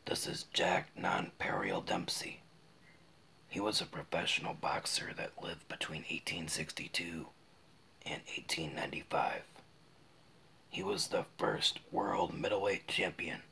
This is Jack Nonpareil Dempsey. He was a professional boxer that lived between 1862 and 1895. He was the first world middleweight champion